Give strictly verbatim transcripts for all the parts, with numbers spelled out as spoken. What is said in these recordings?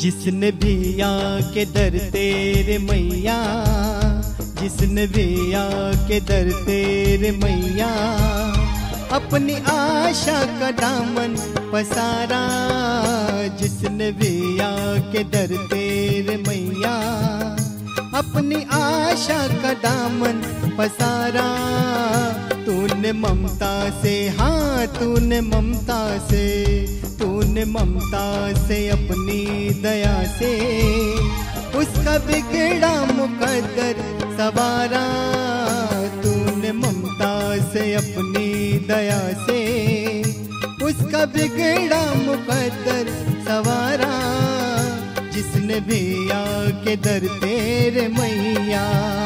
जिसने भी आके दर तेरे मैया, जिसने भी आके दर तेरे मैया, अपनी आशा का दामन पसारा। जिसने भी आके दर तेरे मैया, अपनी आशा का दामन पसारा। तूने ममता से, हाँ तूने ममता से, तूने ममता से अपनी दया से उसका बिगड़ा मुकद्दर सवारा। तूने ममता से अपनी दया से उसका बिगड़ा मुकद्दर सवारा। जिसने भी आके दर तेरे मैया,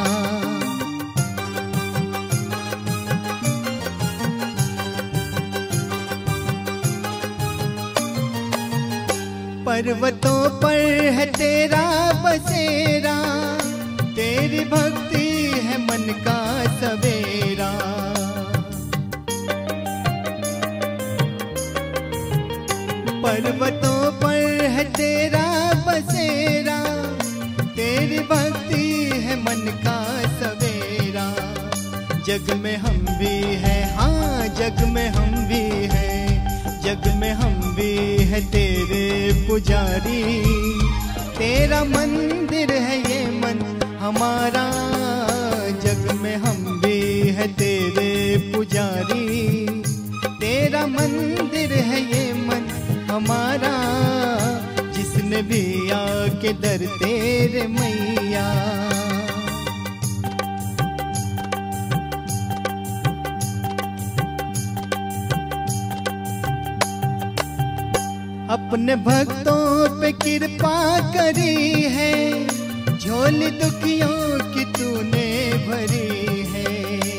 पर्वतों पर है तेरा बसेरा, तेरी भक्ति है मन का सवेरा। पर्वतों पर है तेरा बसेरा, तेरी भक्ति है मन का सवेरा। जग में हम भी हैं, हाँ जग में हम भी हैं, जग में हम भी है तेरे पुजारी। तेरा मंदिर है ये मन हमारा, जग में हम भी है तेरे पुजारी। तेरा मंदिर है ये मन हमारा। जिसने भी आके दर तेरे मैया, अपने भक्तों पे कृपा करी है, झोली दुखियों की तूने भरी है।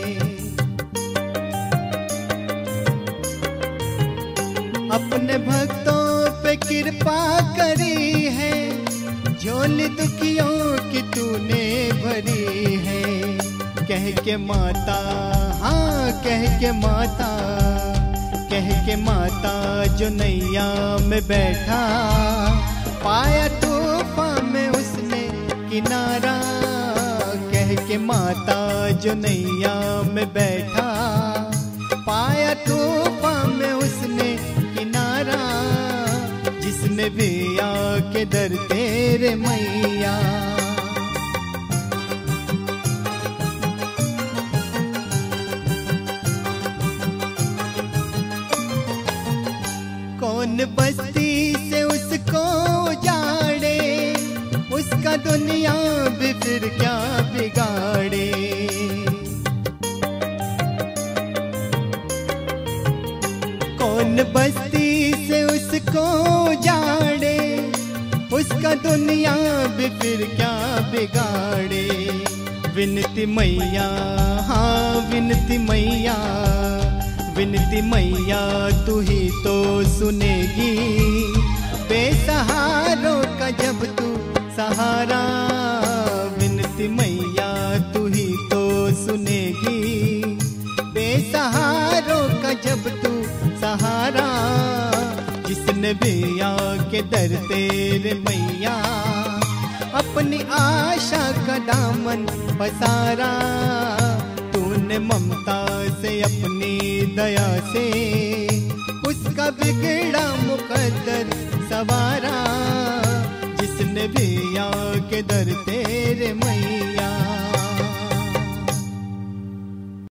अपने भक्तों पे कृपा करी है, झोली दुखियों की तूने भरी है। कह के माता, हाँ कह के माता, कह के माता जो नैया में बैठा, पाया तूफान में उसने किनारा। कह के माता जो नैया में बैठा, पाया तूफान में उसने किनारा। जिसने भी आके दर तेरे मैया, कौन बस्ती से उसको उजाड़े, उसका दुनिया भी फिर क्या बिगाड़े। कौन बस्ती से उसको उजाड़े, उसका दुनिया भी फिर क्या बिगाड़े। विनती मैया, हाँ विनती मैया, विनती मैया तू ही तो सुनेगी। बेसहारों का जब तू सहारा, विनती मैया तू ही तो सुनेगी। बेसहारों का जब तू सहारा। जिसने भी आके दर तेरे मैया, अपनी आशा का दामन पसारा। तूने ममता से अपनी दया से उसका बिगड़ा मुकद्दर सवारा। जिसने भी आके दर तेरे मैया,